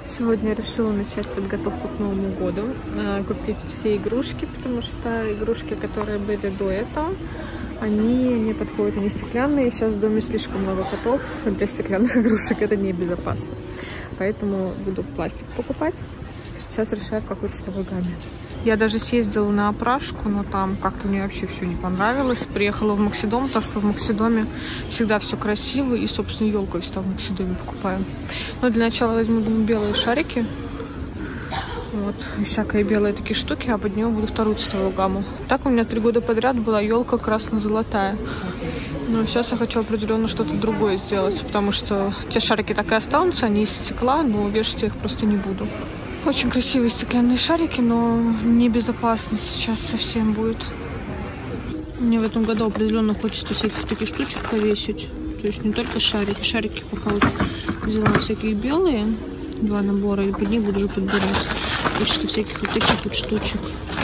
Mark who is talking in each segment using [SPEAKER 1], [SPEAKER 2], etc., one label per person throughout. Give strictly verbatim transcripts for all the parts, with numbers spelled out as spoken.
[SPEAKER 1] Сегодня я решила начать подготовку к Новому году, купить все игрушки, потому что игрушки, которые были до этого, они не подходят, они стеклянные. Сейчас в доме слишком много котов, для стеклянных игрушек это небезопасно. Поэтому буду пластик покупать. Сейчас решаю, в какой цветовой гамме. Я даже съездила на опрашку, но там как-то мне вообще все не понравилось. Приехала в Максидом, потому что в Максидоме всегда все красиво. И, собственно, елку я всегда в Максидоме покупаю. Но для начала возьму, думаю, белые шарики. Вот, и всякие белые такие штуки, а под нее буду вторую цветовую гамму. Так у меня три года подряд была елка красно-золотая. Но сейчас я хочу определенно что-то другое сделать, потому что те шарики так и останутся, они из стекла, но вешать я их просто не буду. Очень красивые стеклянные шарики, но небезопасно сейчас совсем будет. Мне в этом году определенно хочется всяких таких штучек повесить. То есть не только шарики. Шарики пока вот взяла всякие белые, два набора, и под них буду уже подбирать. Хочется всяких вот таких вот штучек.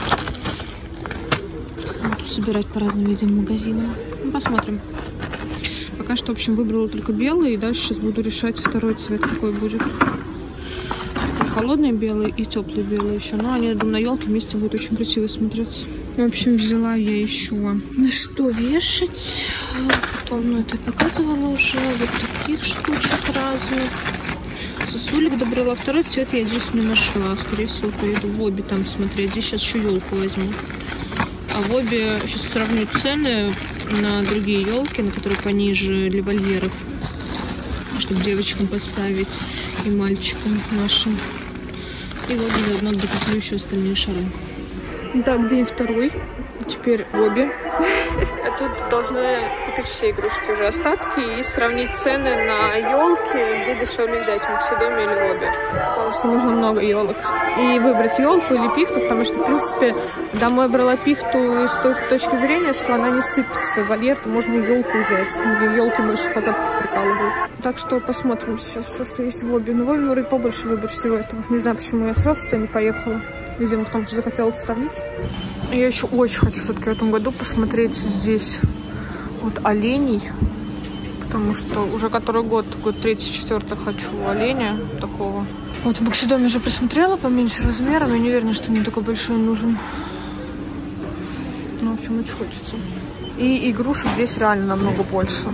[SPEAKER 1] Буду собирать по разным видам магазинам. Ну, посмотрим. Пока что, в общем, выбрала только белый, и дальше сейчас буду решать второй цвет, какой будет. Холодный белый и теплый белый еще. Но они, я думаю, на елке вместе будут очень красиво смотреться. В общем, взяла я еще на что вешать. Потом, ну, это я показывала уже. Вот таких штучек разных. Сосулек добрала. Второй цвет я здесь не нашла. Скорее всего, поеду в обе там смотреть. Здесь сейчас еще елку возьму. А в обе сейчас сравню цены на другие елки, на которые пониже для вольеров. Чтобы девочкам поставить и мальчикам нашим. И вот заодно докуплю еще остальные шары. Так, день второй. Теперь обе. А тут должны купить все игрушки, уже остатки, и сравнить цены на елки, где дешевле взять, в Максидоме или в обе. Потому что нужно много елок. И выбрать елку или пихту, потому что, в принципе, домой брала пихту с той точки зрения, что она не сыпется. В вольер-то можно елку взять. Елки больше по запаху прикалывают. Так что посмотрим сейчас все, что есть в обе. Но в обе вроде побольше выбор всего этого. Не знаю, почему я сразу-то не поехала. Видимо, потому что захотела сравнить. Я еще очень хочу все-таки в этом году посмотреть здесь вот оленей. Потому что уже который год, год третий, четвертый хочу оленя такого. Вот в Максидоме уже присмотрела поменьше размером. Я не уверена, что мне такой большой нужен. Ну, в общем, очень хочется. И игрушек здесь реально намного больше.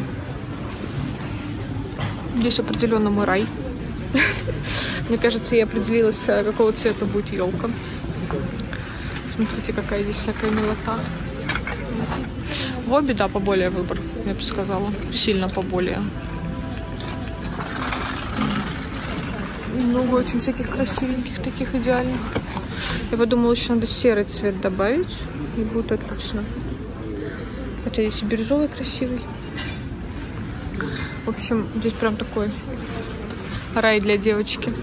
[SPEAKER 1] Здесь определенно мой рай. Мне кажется, я определилась, какого цвета будет елка. Смотрите, какая здесь всякая милота. В обе, да, поболее выбор, я бы сказала. Сильно поболее. Много очень всяких красивеньких, таких идеальных. Я подумала, еще надо серый цвет добавить, и будет отлично. Хотя здесь и бирюзовый красивый. В общем, здесь прям такой рай для девочки.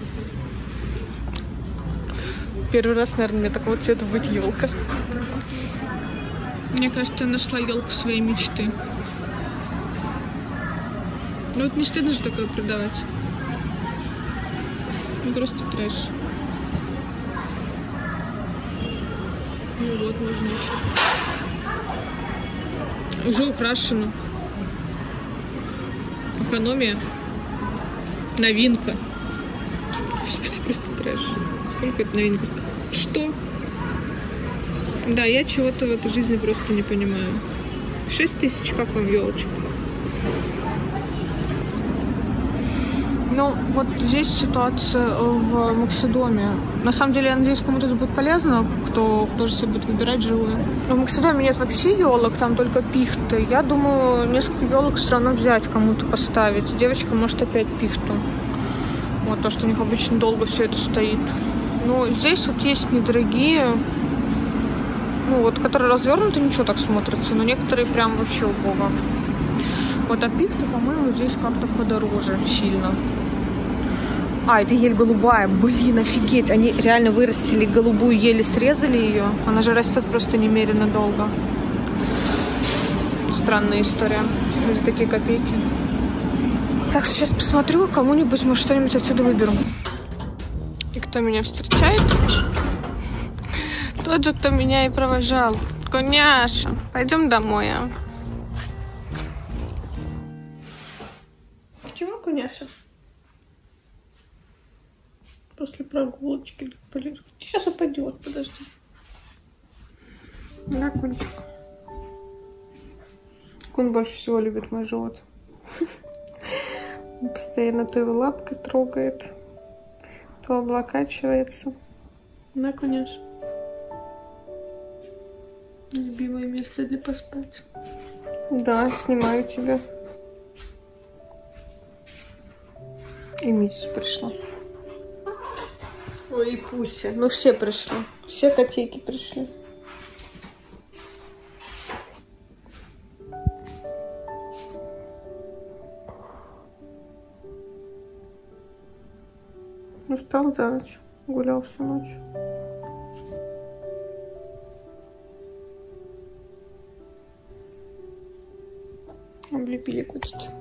[SPEAKER 1] Первый раз, наверное, у меня такого цвета будет елка. Мне кажется, я нашла елку своей мечты. Ну вот не стыдно же такое продавать. Ну просто трэш. Ну вот, можно еще. Уже украшено. Экономия. Новинка. Господи, просто трэш. Сколько это новинка стоит? Что? Да, я чего-то в этой жизни просто не понимаю. Шесть тысяч, как вам елочка? Ну, вот здесь ситуация в Максидоме. На самом деле, я надеюсь, кому-то это будет полезно, кто тоже себе будет выбирать живую. В Максидоме нет вообще елок, там только пихты. Я думаю, несколько елок все равно взять, кому-то поставить. Девочка может опять пихту. Вот то, что у них обычно долго все это стоит. Но здесь вот есть недорогие, ну вот, которые развернуты, ничего так смотрятся, но некоторые прям вообще убого. Вот, а пихта, по-моему, здесь как-то подороже сильно. А, это ель голубая. Блин, офигеть. Они реально вырастили голубую ель и срезали ее. Она же растет просто немерено долго. Странная история. За такие копейки. Так, сейчас посмотрю, кому-нибудь мы что-нибудь отсюда выберем. И кто меня встречает? Тот же, кто меня и провожал. Коняша, пойдем домой, а? Чего, Коняша? после прогулочки. Сейчас упадет, подожди. На, Кунчик. Кун больше всего любит мой живот. Он постоянно то его лапкой трогает, то облокачивается. Да, конечно. Любимое место для поспать. Да, снимаю тебя. И Митя пришла. Ой, и Пуся. Ну все пришли. Все котейки пришли. Устал за ночь. Гулял всю ночь. Облепили котики.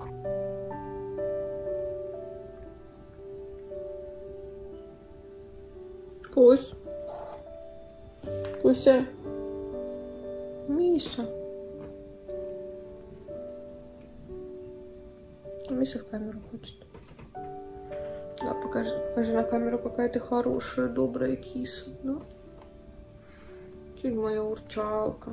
[SPEAKER 1] Пусть. Пуся. Миша. Миша в камеру хочет. Да, покажи, покажи на камеру, какая ты хорошая, добрая киса, да? Чуть моя урчалка.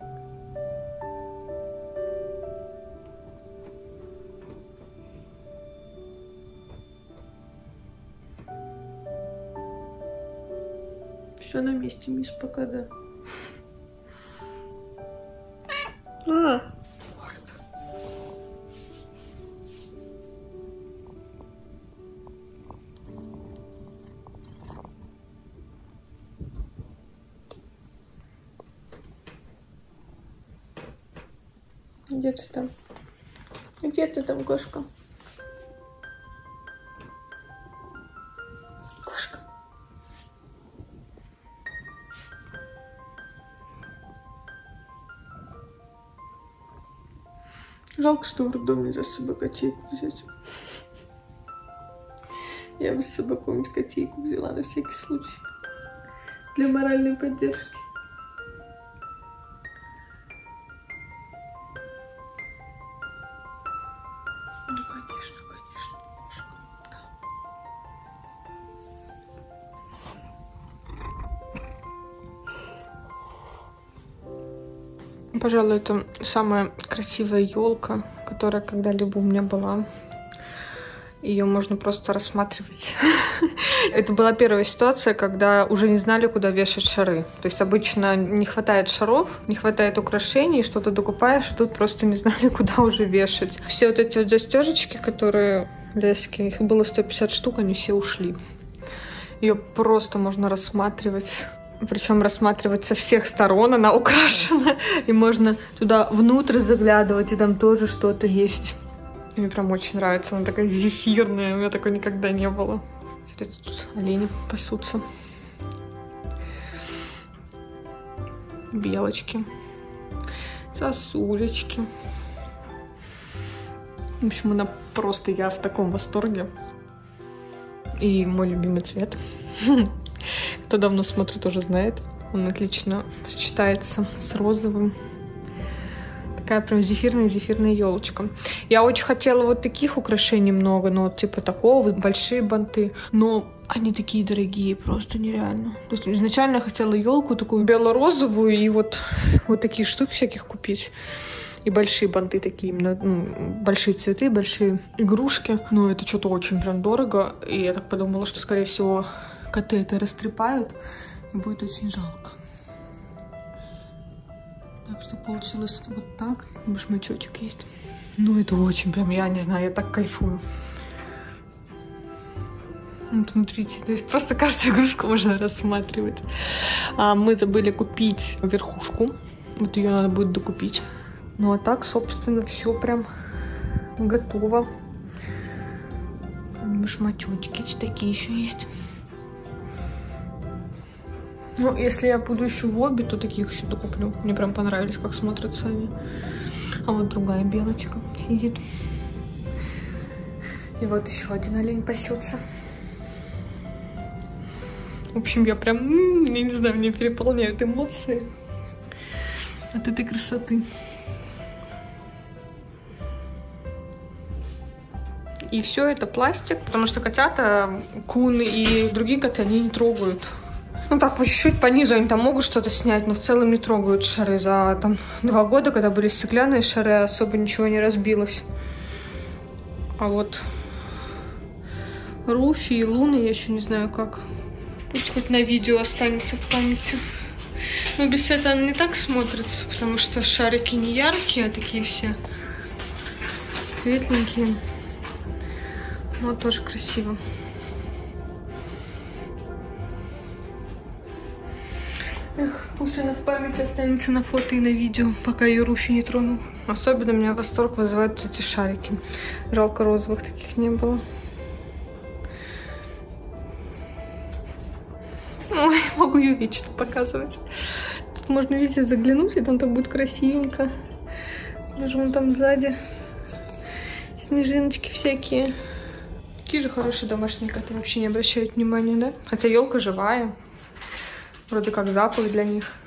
[SPEAKER 1] Все на месте, мисс, пока, да. А. Где ты там? Где ты там, кошка? Кошка. Жалко, что в роддом нельзя с собой котейку взять. Я бы с собой какую-нибудь котейку взяла на всякий случай. Для моральной поддержки. Ну, конечно, конечно, кошка. Да. Пожалуй, это самая красивая елка, которая когда-либо у меня была. Ее можно просто рассматривать. Это была первая ситуация, когда уже не знали, куда вешать шары. То есть обычно не хватает шаров, не хватает украшений, что-то докупаешь, тут просто не знали, куда уже вешать. Все вот эти вот застежечки, которые лески, их было сто пятьдесят штук, они все ушли. Ее просто можно рассматривать. Причем рассматривать со всех сторон, она украшена. И можно туда внутрь заглядывать, и там тоже что-то есть. Мне прям очень нравится, она такая зефирная, у меня такой никогда не было. Смотрите, тут олени пасутся. Белочки. Сосулечки. В общем, она просто, я в таком восторге. И мой любимый цвет. Кто давно смотрит, уже знает. Он отлично сочетается с розовым. Такая прям зефирная-зефирная елочка. Я очень хотела вот таких украшений много, ну вот типа такого, вот большие банты. Но они такие дорогие, просто нереально. То есть изначально я хотела елку такую бело-розовую и вот, вот такие штуки всяких купить. И большие банты такие, именно, ну, большие цветы, большие игрушки. Но это что-то очень прям дорого. И я так подумала, что, скорее всего, коты это растрепают. И будет очень жалко. Так что получилось вот так. Башмачочек есть. Ну, это очень прям, я не знаю, я так кайфую. Вот смотрите, то есть просто каждую игрушку можно рассматривать. А мы забыли купить верхушку. Вот ее надо будет докупить. Ну, а так, собственно, все прям готово. Башмачочки такие еще есть. Ну, если я буду еще в обе, то таких еще докуплю. Мне прям понравились, как смотрятся они. А вот другая белочка сидит. И вот еще один олень пасется. В общем, я прям, я не знаю, меня переполняют эмоции от этой красоты. И все это пластик, потому что котята, Кун и другие коты, они не трогают. Ну так, по чуть-чуть по низу они там могут что-то снять, но в целом не трогают шары. За там два года, когда были стеклянные шары, особо ничего не разбилось. А вот Руфи и Луны я еще не знаю как. Пусть хоть на видео останется в памяти. Но без этого он не так смотрится, потому что шарики не яркие, а такие все светленькие. Но тоже красиво. Эх, пусть она в памяти останется на фото и на видео, пока ее Руфи не тронул. Особенно меня восторг вызывают вот эти шарики. Жалко, розовых таких не было. Ой, могу ее вечно показывать. Тут можно везде заглянуть, и там так будет красивенько. Даже вон там сзади снежиночки всякие. Какие же хорошие домашние коты, вообще не обращают внимания, да? Хотя елка живая. Вроде как заповедь для них.